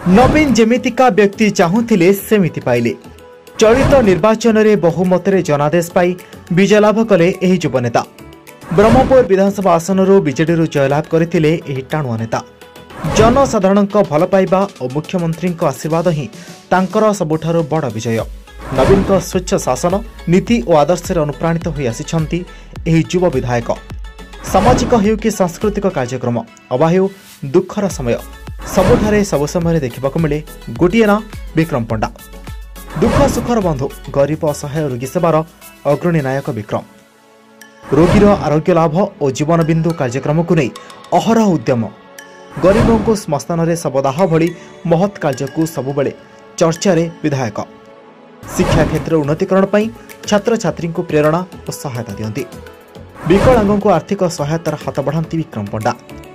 नवीन जेमितिका व्यक्ति चाहूले सेमिति पाइले। चलित निर्वाचन में बहुमत जनादेश पाई विजय लाभ कले एही युव नेता। ब्रह्मपुर विधानसभा आसन बीजेडी जयलाभ करथिले एही टाणुआ नेता। जनसाधारण भल पाइबा और मुख्यमंत्री आशीर्वाद ही तांकर सबुठारु बड़ विजय। नवीन स्वच्छ शासन नीति और आदर्श अनुप्राणित हो आसी युव विधायक। सामाजिक हो कि सांस्कृतिक कार्यक्रम अबा हो दुखर समय सबुठारे सब समय देखा मिले गोटे ना विक्रम पंडा। दुख सुखर बंधु गरीब असहाय रोगी सेवार अग्रणी नायक विक्रम। रोगीर आरोग्य लाभ और जीवन बिंदु कार्यक्रम को नहीं अहरह उद्यम। गरीबों को श्मशान में शवदाह भली महत् कार्य को सबुबले चर्चा रे विधायक। शिक्षा क्षेत्र उन्नतीकरण पर छात्र छात्री को प्रेरणा और सहायता दियंती। विकलांगों को आर्थिक सहायतार हाथ बढ़ाती विक्रम पंडा।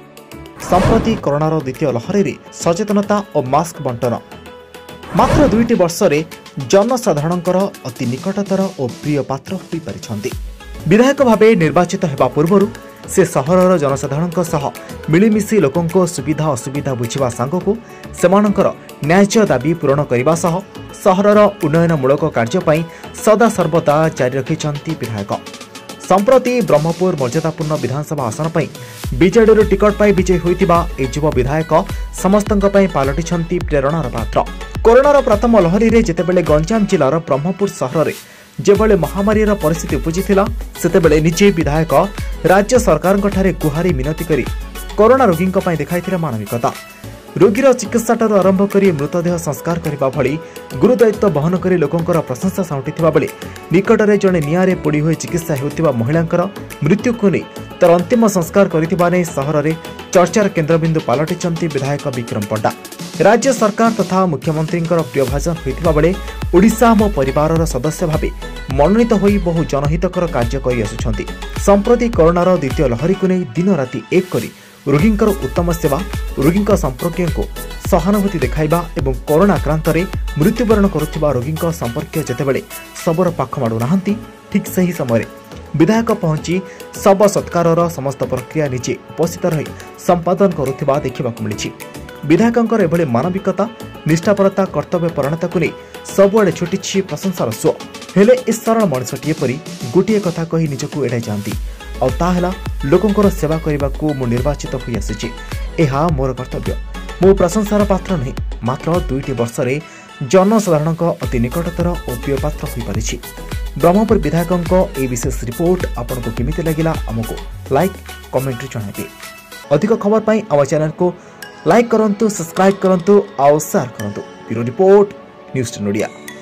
संप्रति कोरोनार द्वितीय लहरी सचेतनता और मास्क बंटन मात्र 2 वर्ष जनसाधारणकर अति निकटतर और प्रिय पात्र हो पारिछंती। विधायक भावे निर्वाचित हेबा पूर्व से सहरर जनसाधारण सह मिलिमिशि लोकों सुविधा असुविधा बुझा सांगक सेमानकर न्याय्य दाबी पूरण करने सह सहरर उन्नयनमूलक कार्य सदा सर्वदा जारी रखिछंती विधायक। संप्रति ब्रह्मपुर मर्यादापूर्ण विधानसभा आसन पर बीजेडी टिकट पाई विजयी होइतिबा ए युव विधायक समस्तंक पई पालटिछंती प्रेरणार पात्र। कोरोनार प्रथम लहरी रे जेतेबेले गंजाम जिलार ब्रह्मपुर सहर रे जेबले महामारी परिस्थिति उपजिथिला सेतेबेले निजे विधायक राज्य सरकार गुहारी मिनती करी कोरोना रोगी देखाइथिले मानविकता। रोगीर चिकित्साठार आरंभ कर मृतदेह संस्कार करने भली गुरुदायित्व बहन कर लोकंकर प्रशंसा साउंटिथिबा बेले निकटरे जड़े निआरे पोड़ी होई चिकित्सा हेउथिबा महिलांकर मृत्यु को नहीं तर अंतिम संस्कार करिथिबा नै सहर रे चर्चार केन्द्रबिंदु पालटिचंती विधायक विक्रम पंडा। राज्य सरकार तथा मुख्यमंत्री प्रियभाजन होइथिबा बेले ओडिशा मो परिवारर सदस्य भावे मनोनीत होई बहु जनहितकर कार्य करि आसुछंती। संप्रति कोरोनार द्वितीय लहरी को नहीं दिन राति एक करी रोगींकर उत्तम सेवा रोगी संपर्क को सहानुभूति देखाइबा एवं कोरोना आक्रांत मृत्युवरण करुथिबा रोगी संपर्क जेतेबेले शबर पाख माडू नाहंती ठीक सही समय विधायक पहुंची शव सत्कार समस्त प्रक्रिया निजे उपस्थित रही संपादन करुथिबा देखिबाकु मिलिछि। विधायकंकर एभली मानविकता निष्ठापरता कर्तव्य परणता को नहीं सबुआड़े छुटिछि प्रशंसार स्व। हेले ए सरल मनुष्यटीए परी गोटे कथा कही निजकु एड़ाई जाती और ताहला लोकंकर सेवा करने को मु निर्वाचित हो आसी। यह मोर कर्तव्य। मो प्रशंसार पात्र नहीं मात्र 2 वर्ष जनसाधारण अति निकटतर और प्रिय पात्र हो पारिछि। ब्रह्मपुर विधायकों ए विशेष रिपोर्ट आपन को केमिति लागिला हमको लाइक कमेंट रे जणाइबे। अधिक खबर पाई आम चैनल को लाइक करंतु सब्सक्राइब करंतु और शेयर करंतु। Bureau report news 10 Odia.